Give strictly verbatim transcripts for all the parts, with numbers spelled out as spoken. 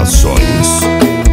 Gravações.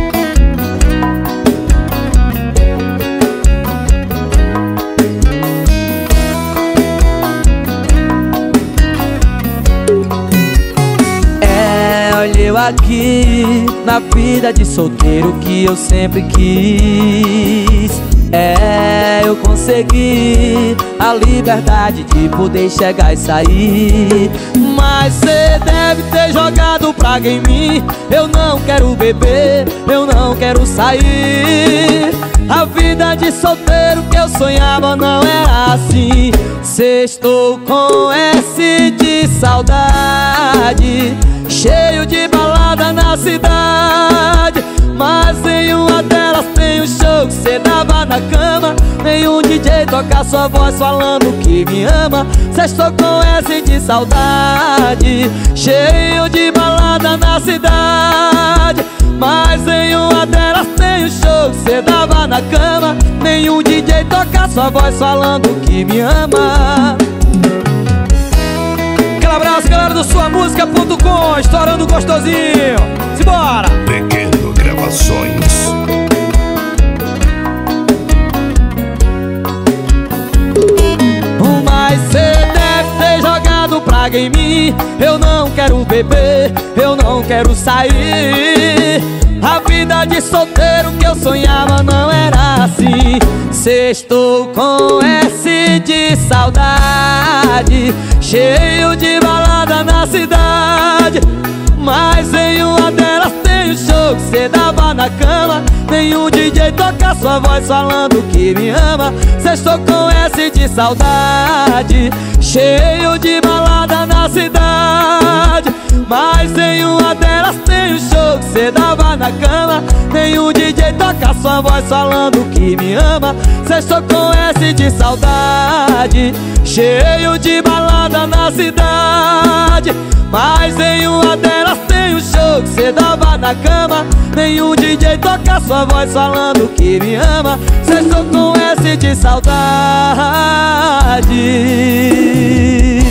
É, olha eu aqui na vida de solteiro que eu sempre quis. É, eu consegui a liberdade de poder chegar e sair. Mas cê deve ter jogado praga em mim. Eu não quero beber, eu não quero sair. A vida de solteiro que eu sonhava não era assim. Cê estou com S de saudade, cheio de balada na cidade. Mas em uma delas tem um show que cê dava na cama. Nenhum D J toca sua voz falando que me ama. Cê estou com S de saudade, cheio de balada na cidade. Mas em uma delas tem um show que cê dava na cama. Nenhum D J toca sua voz falando que me ama. Aquele abraço, galera do sua música ponto com, estourando gostosinho. Simbora! Pequeno Gravações. Mas cê deve ter jogado praga em mim. Eu não quero beber, eu não quero sair. A vida de solteiro que eu sonhava não era assim. Cê estou com S de saudade, cheio de balada na cidade. Mas em uma delas tem um show que cê dava na cama. Nenhum D J toca sua voz falando que me ama. Cê estou com S de saudade, cheio de balada na cidade. Mas em uma delas tem um show que cê dava na cama. Nenhum D J toca sua voz falando que me ama. Cê estou com S de saudade, cheio de balada na cidade. Mas em uma delas tem um show que cê dava na cama. Nenhum D J toca sua voz falando que me ama. Cê estou com S de saudade.